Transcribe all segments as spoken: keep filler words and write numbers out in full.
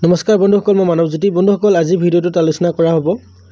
নমস্কাৰ বন্ধুসকল, মই মানৱজ্যোতি। বন্ধুসকল, আজি ভিডিঅ'টোত আলোচনা কৰা হ'ব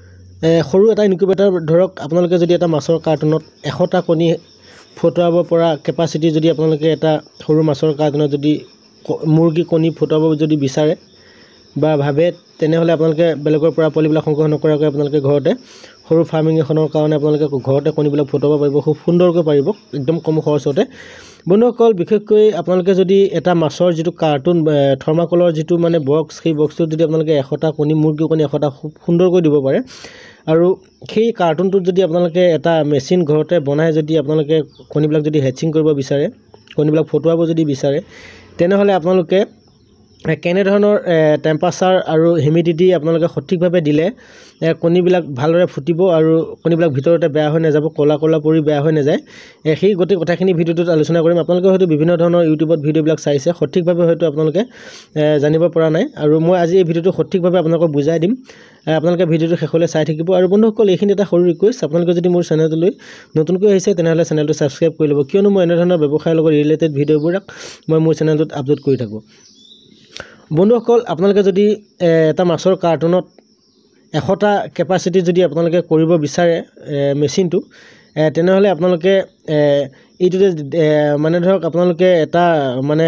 সৰু এটা ইনকিউবেটৰ। ধৰক আপোনালোকে যদি এটা মাছৰ কাৰ্টুনত এশটা কণী ফুটাব পৰা কেপাচিটি যদি আপোনালোকে এটা সৰু মাছৰ কাৰ্টুনত যদি মুৰ্গী কণী ফুটাব যদি বিচাৰে বা ভাবে, তেনেহ'লে আপোনালোকে বেলেগৰ পৰা পোৱালিবিলাক সংগ্ৰহ নকৰাকৈ আপোনালোকে ঘৰতে সৰু ফাৰ্মিং এখনৰ কাৰণে আপোনালোকে ঘৰতে কণীবিলাক ফুটাব পাৰিব, খুব সুন্দৰকৈ পাৰিব, একদম কম খৰচতে। বন্ধুসকল, বিশেষকৈ আপোনালোকে যদি এটা মাছৰ যিটো কাৰ্টুন থাৰ্মাকলৰ যিটো মানে বক্স, সেই বক্সটোত যদি আপোনালোকে এশটা কণী মুৰ্গী কণী এশটা খুব সুন্দৰকৈ দিব পাৰে, আৰু সেই কাৰ্টুনটোত যদি আপোনালোকে এটা মেচিন ঘৰতে বনাই যদি আপোনালোকে কণীবিলাক যদি হেচিং কৰিব বিচাৰে, কণীবিলাক ফুটাব যদি বিচাৰে, তেনেহ'লে আপোনালোকে কেনেধৰণৰ টেম্পাৰেচাৰ আৰু হিউমিডিটি আপোনালোকে সঠিকভাৱে দিলে কণীবিলাক ভালদৰে ফুটিব আৰু কণীবিলাক ভিতৰতে বেয়া হৈ নাযাব, ক'লা ক'লা পৰি বেয়া হৈ নাযায়, সেই গোটেই কথাখিনি ভিডিঅ'টোত আলোচনা কৰিম। আপোনালোকে হয়তো বিভিন্ন ধৰণৰ ইউটিউবত ভিডিঅ'বিলাক চাইছে, সঠিকভাৱে হয়তো আপোনালোকে জানিব পৰা নাই, আৰু মই আজি এই ভিডিঅ'টো সঠিকভাৱে আপোনালোকক বুজাই দিম। আপোনালোকে ভিডিঅ'টো শেষলৈ চাই থাকিব। আৰু বন্ধুসকল, এইখিনি এটা সৰু ৰিকুৱেষ্ট, আপোনালোকে যদি মোৰ চেনেলটোলৈ নতুনকৈ আহিছে তেনেহ'লে চেনেলটো ছাবস্ক্ৰাইব কৰি ল'ব, কিয়নো মই এনেধৰণৰ ব্যৱসায়ৰ লগত ৰিলেটেড ভিডিঅ'বিলাক মই মোৰ চেনেলটোত আপলোড কৰি থাকোঁ। বন্ধুসকল, আপোনালোকে যদি এটা মাছৰ কাৰ্টুনত এশটা কেপাচিটি যদি আপোনালোকে কৰিব বিচাৰে মেচিনটো, তেনেহ'লে আপোনালোকে এইটোতে মানে ধৰক আপোনালোকে এটা মানে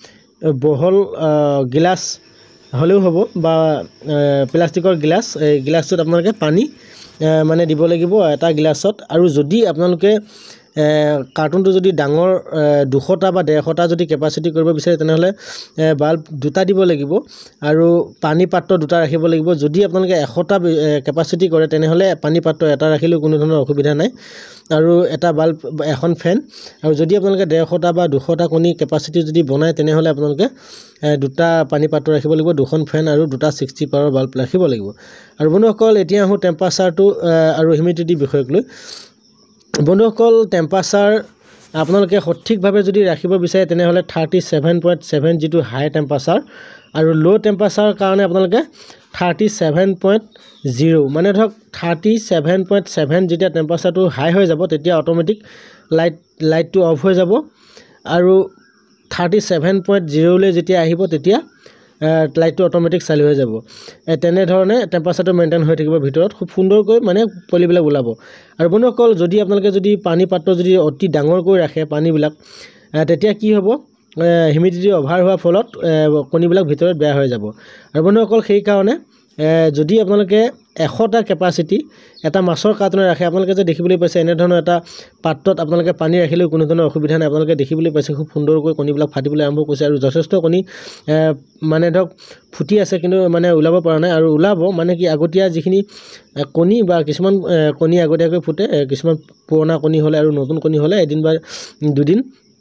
বহল গিলাচ হ'লেও হ'ব বা প্লাষ্টিকৰ গিলাচ, এই গিলাচটোত আপোনালোকে পানী মানে দিব লাগিব এটা গিলাচত। আৰু যদি আপোনালোকে কাৰ্টুনটো যদি ডাঙৰ দুশটা বা ডেৰশটা যদি কেপাচিটি কৰিব বিচাৰে, তেনেহ'লে বাল্ব দুটা দিব লাগিব আৰু পানী পাত্ৰ দুটা ৰাখিব লাগিব। যদি আপোনালোকে এশটা কেপাচিটি কৰে, তেনেহ'লে পানী পাত্ৰ এটা ৰাখিলেও কোনো ধৰণৰ অসুবিধা নাই, আৰু এটা বাল্ব, এখন ফেন। আৰু যদি আপোনালোকে ডেৰশটা বা দুশটা কণী কেপাচিটি যদি বনায়, তেনেহ'লে আপোনালোকে দুটা পানী পাত্ৰ ৰাখিব লাগিব, দুখন ফেন আৰু দুটা ছিক্সটি পাৱাৰৰ বাল্ব ৰাখিব লাগিব। আৰু বন্ধুসকল, এতিয়া আহোঁ টেম্পাৰেচাৰটো আৰু হিউমিডিটিৰ বিষয়ক লৈ। বন্ধুসকল, টেম্পাৰেচাৰ আপোনালোকে সঠিকভাৱে যদি ৰাখিব বিচাৰে, তেনেহ'লে থাৰ্টি ছেভেন পইণ্ট ছেভেন যিটো হাই টেম্পাৰেচাৰ, আৰু ল' টেম্পাৰেচাৰৰ কাৰণে আপোনালোকে থাৰ্টি ছেভেন পইণ্ট জিৰ', মানে ধৰক থাৰ্টি ছেভেন পইণ্ট ছেভেন যেতিয়া টেম্পাৰেচাৰটো হাই হৈ যাব, তেতিয়া অট'মেটিক লাইট লাইটটো অফ হৈ যাব, আৰু থাৰ্টি ছেভেন পইণ্ট জিৰ'লৈ যেতিয়া আহিব, তেতিয়া লাইটটো অট'মেটিক চালু হৈ যাব। তেনেধৰণে টেম্পাৰেচাৰটো মেইনটেইন হৈ থাকিব ভিতৰত, খুব সুন্দৰকৈ মানে পোৱালিবিলাক ওলাব। আৰু বন্ধুসকল, যদি আপোনালোকে যদি পানী পাত্ৰ যদি অতি ডাঙৰকৈ ৰাখে পানীবিলাক, তেতিয়া কি হ'ব, হিউমিডিটি অভাৰ হোৱাৰ ফলত কণীবিলাক ভিতৰত বেয়া হৈ যাব। আৰু বন্ধুসকল, সেইকাৰণে যদি আপোনালোকে এশটা কেপাচিটি এটা মাছৰ কাৰ্টুনত ৰাখে, আপোনালোকে যে দেখিবলৈ পাইছে এনেধৰণৰ এটা পাত্ৰত আপোনালোকে পানী ৰাখিলেও কোনো ধৰণৰ অসুবিধা নাই। আপোনালোকে দেখিবলৈ পাইছে খুব সুন্দৰকৈ কণীবিলাক ফাটিবলৈ আৰম্ভ কৰিছে, আৰু যথেষ্ট কণী মানে ধৰক ফুটি আছে, কিন্তু মানে ওলাব পৰা নাই। আৰু ওলাব মানে কি, আগতীয়া যিখিনি কণী বা কিছুমান কণী আগতীয়াকৈ ফুটে, কিছুমান পুৰণা কণী হ'লে আৰু নতুন কণী হ'লে এদিন বা দুদিন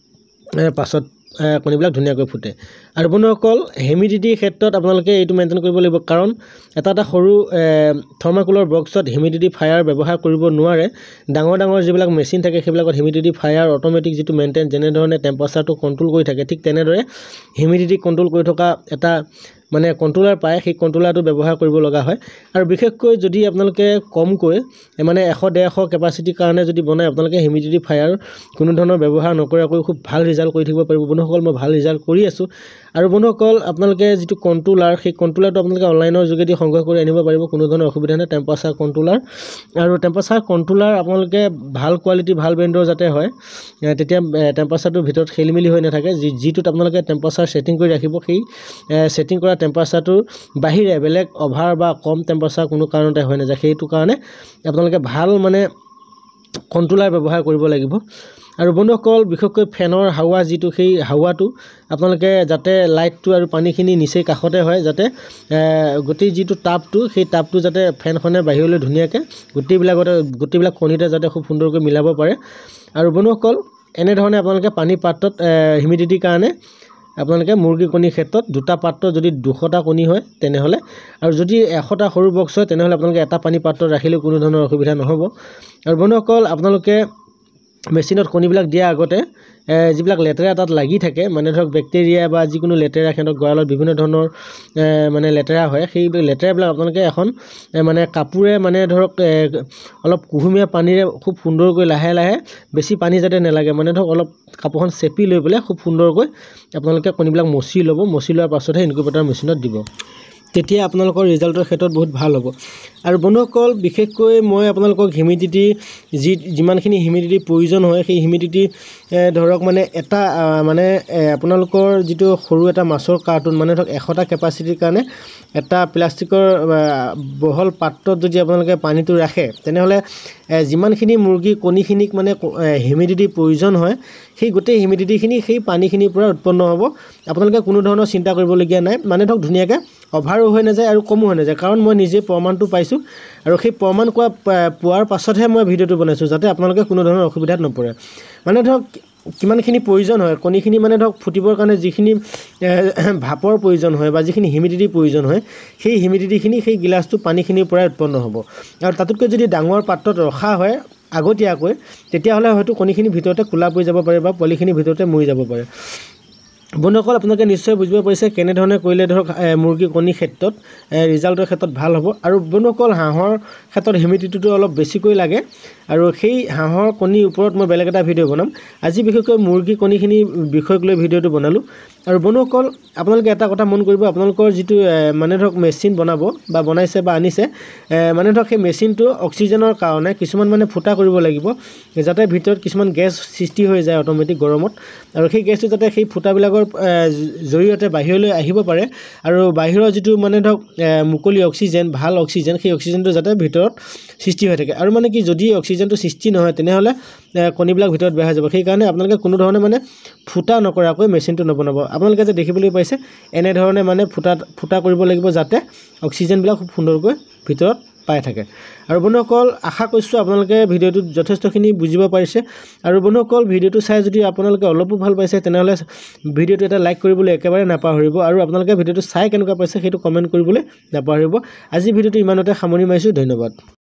পাছত কণীবিলাক ধুনীয়াকৈ ফুটে। আৰু বন্ধুসকল, হিউমিডিটিৰ ক্ষেত্ৰত আপোনালোকে এইটো মেইনটেইন কৰিব লাগিব, কাৰণ এটা এটা সৰু থাৰ্মাকলৰ বক্সত হিউমিডিটি ফায়াৰ ব্যৱহাৰ কৰিব নোৱাৰে। ডাঙৰ ডাঙৰ যিবিলাক মেচিন থাকে, সেইবিলাকত হিউমিডিটি ফায়াৰ অট'মেটিক যিটো মেইনটেইন, যেনেধৰণে টেম্পাৰেচাৰটো কণ্ট্ৰল কৰি থাকে, ঠিক তেনেদৰে হিউমিডিটি কণ্ট্ৰল কৰি থকা এটা মানে কণ্ট্ৰলাৰ পায়, সেই কণ্ট্ৰলাৰটো ব্যৱহাৰ কৰিব লগা হয়। আৰু বিশেষকৈ যদি আপোনালোকে কমকৈ মানে এশ ডেৰশ কেপাচিটিৰ কাৰণে যদি বনায়, আপোনালোকে হিউমিডিটি ফায়াৰ কোনো ধৰণৰ ব্যৱহাৰ নকৰাকৈ খুব ভাল ৰিজাল্ট কৰি থাকিব পাৰিব। বন্ধুসকল, মই ভাল ৰিজাল্ট কৰি আছোঁ। আৰু বন্ধুসকল, আপোনালোকে যিটো কণ্ট্ৰলাৰ, সেই কণ্ট্ৰলাৰটো আপোনালোকে অনলাইনৰ যোগেদি সংগ্ৰহ কৰি আনিব পাৰিব, কোনো ধৰণৰ অসুবিধা নাই। টেম্পাৰেচাৰ কণ্ট্ৰলাৰ, আৰু টেম্পাৰেচাৰ কণ্ট্ৰলাৰ আপোনালোকে ভাল কোৱালিটি, ভাল ব্ৰেণ্ডৰ যাতে হয়, তেতিয়া টেম্পাৰেচাৰটোৰ ভিতৰত খেলি মেলি হৈ নাথাকে। যি যিটোত আপোনালোকে টেম্পাৰেচাৰ ছেটিং কৰি ৰাখিব, সেই ছেটিং কৰা টেম্পাৰেচাৰটোৰ বাহিৰে বেলেগ অভাৰ বা কম টেম্পাৰেচাৰ কোনো কাৰণতে হৈ নাযায়। সেইটো কাৰণে আপোনালোকে ভাল মানে কণ্ট্ৰলাৰ ব্যৱহাৰ কৰিব লাগিব। আৰু বন্ধুসকল, বিশেষকৈ ফেনৰ হাৱা যিটো, সেই হাৱাটো আপোনালোকে যাতে লাইটটো আৰু পানীখিনি নিচেই কাষতে হয়, যাতে গোটেই যিটো টাবটো, সেই টাবটো যাতে ফেনখনে বাহিৰলৈ ধুনীয়াকৈ গোটেইবিলাকতে গোটেইবিলাক কণীতে যাতে খুব সুন্দৰকৈ মিলাব পাৰে। আৰু বন্ধুসকল, এনেধৰণে আপোনালোকে পানী পাত্ৰত হিউমিডিটিৰ কাৰণে আপোনালোকে মুৰ্গী কণীৰ ক্ষেত্ৰত দুটা পাত্ৰ, যদি দুশটা কণী হয় তেনেহ'লে, আৰু যদি এশটা সৰু বক্স হয় তেনেহ'লে আপোনালোকে এটা পানী পাত্ৰত ৰাখিলেও কোনো ধৰণৰ অসুবিধা নহ'ব। আৰু বন্ধুসকল, আপোনালোকে মেচিনত কণীবিলাক দিয়াৰ আগতে যিবিলাক লেতেৰা তাত লাগি থাকে, মানে ধৰক বেক্টেৰিয়া বা যিকোনো লেতেৰা, সিহঁতক গঁৰালত বিভিন্ন ধৰণৰ মানে লেতেৰা হয়, সেই লেতেৰাবিলাক আপোনালোকে এখন মানে কাপোৰে মানে ধৰক অলপ কুহুমীয়া পানীৰে খুব সুন্দৰকৈ লাহে লাহে, বেছি পানী যাতে নালাগে, মানে ধৰক অলপ কাপোৰখন চেপি লৈ পেলাই খুব সুন্দৰকৈ আপোনালোকে কণীবিলাক মচি ল'ব। মচি লোৱাৰ পাছতহে ইনকিউবেটৰ মেচিনত দিব। তেতিয়া আপোনালোকৰ ৰিজাল্টৰ ক্ষেত্ৰত বহুত ভাল হ'ব। আৰু বন্ধুসকল বিশেষকৈ মই আপোনালোকক হিউমিডিটি যি যিমানখিনি হিউমিডিটি প্ৰয়োজন হয় সেই হিউমিডিটি ধৰক মানে এটা মানে আপোনালোকৰ যিটো সৰু এটা মাছৰ কাৰ্টুন মানে ধৰক এশটা কেপাচিটিৰ কাৰণে এটা প্লাষ্টিকৰ বহল পাত্ৰত যদি আপোনালোকে পানীটো ৰাখে তেনেহ'লে যিমানখিনি মুৰ্গী কণীখিনিক মানে হিউমিডিটি প্ৰয়োজন হয় সেই গোটেই হিউমিডিটিখিনি সেই পানীখিনিৰ পৰা উৎপন্ন হ'ব। আপোনালোকে কোনো ধৰণৰ চিন্তা কৰিবলগীয়া নাই, মানে ধৰক ধুনীয়াকৈ অভাৰো হৈ নাযায় আৰু কমো হৈ নাযায়, কাৰণ মই নিজে প্ৰমাণটো পাইছোঁ আৰু সেই প্ৰমাণ কোৱা পোৱাৰ পাছতহে মই ভিডিঅ'টো বনাইছোঁ যাতে আপোনালোকে কোনো ধৰণৰ অসুবিধাত নপৰে। মানে ধৰক কিমানখিনি প্ৰয়োজন হয় কণীখিনি মানে ধৰক ফুটিবৰ কাৰণে যিখিনি ভাপৰ প্ৰয়োজন হয় বা যিখিনি হিউমিডিটিৰ প্ৰয়োজন হয় সেই হিউমিডিটিখিনি সেই গিলাচটো পানীখিনিৰ পৰাই উৎপন্ন হ'ব। আৰু তাতোতকৈ যদি ডাঙৰ পাত্ৰত ৰখা হয় আগতীয়াকৈ তেতিয়াহ'লে হয়তো কণীখিনি ভিতৰতে কোলা পৰি যাব পাৰে বা পোৱালিখিনি ভিতৰতে মৰি যাব পাৰে। বন্ধুসকল আপোনালোকে নিশ্চয় বুজিব পাৰিছে কেনেধৰণে কৰিলে ধৰক মুৰ্গী কণীৰ ক্ষেত্ৰত ৰিজাল্টৰ ক্ষেত্ৰত ভাল হ'ব। আৰু বন্ধুসকল হাঁহৰ ক্ষেত্ৰত হিউমিডিটিটো অলপ বেছিকৈ লাগে আৰু সেই হাঁহৰ কণীৰ ওপৰত মই বেলেগ এটা ভিডিঅ' বনাম। আজি বিশেষকৈ মুৰ্গী কণীখিনি বিষয়ক লৈ ভিডিঅ'টো বনালোঁ। আৰু বন্ধুসকল আপোনালোকে এটা কথা মন কৰিব, আপোনালোকৰ যিটো মানে ধৰক মেচিন বনাব বা বনাইছে বা আনিছে মানে ধৰক সেই মেচিনটো অক্সিজেনৰ কাৰণে কিছুমান মানে ফুটা কৰিব লাগিব যাতে ভিতৰত কিছুমান গেছ সৃষ্টি হৈ যায় অট'মেটিক গৰমত, আৰু সেই গেছটো যাতে সেই ফুটাবিলাকৰ জৰিয়তে বাহিৰলৈ আহিব পাৰে আৰু বাহিৰৰ যিটো মানে ধৰক মুকলি অক্সিজেন ভাল অক্সিজেন সেই অক্সিজেনটো যাতে ভিতৰত সৃষ্টি হৈ থাকে। আৰু মানে কি যদি অক্সিজেনটো সৃষ্টি নহয় তেনেহ'লে কণীবিলাক ভিতৰত বেয়া হৈ যাব। সেইকাৰণে আপোনালোকে কোনো ধৰণে মানে ফুটা নকৰাকৈ মেচিনটো নবনাব। আপোনালোকে যে দেখিবলৈ পাইছে এনেধৰণে মানে ফুটা ফুটা কৰিব লাগিব যাতে অক্সিজেনবিলাক খুব সুন্দৰকৈ ভিতৰত পাই থাকে। আৰু বন্ধুসকল আশা কৰিছোঁ আপোনালোকে ভিডিঅ'টোত যথেষ্টখিনি বুজিব পাৰিছে। আৰু বন্ধুসকল ভিডিঅ'টো চাই যদি আপোনালোকে অলপো ভাল পাইছে তেনেহ'লে ভিডিঅ'টো এটা লাইক কৰিবলৈ একেবাৰে নাপাহৰিব, আৰু আপোনালোকে ভিডিঅ'টো চাই কেনেকুৱা পাইছে সেইটো কমেণ্ট কৰিবলৈ নাপাহৰিব। আজি ভিডিঅ'টো ইমানতে সামৰণি মাৰিছোঁ, ধন্যবাদ।